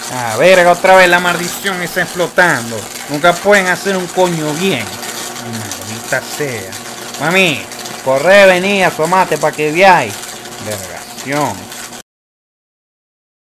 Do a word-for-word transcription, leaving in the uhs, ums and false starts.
A ver, otra vez la maldición está explotando. Nunca pueden hacer un coño bien. Maldita sea. Mami, corre, vení, asomate para que veáis. Vergación.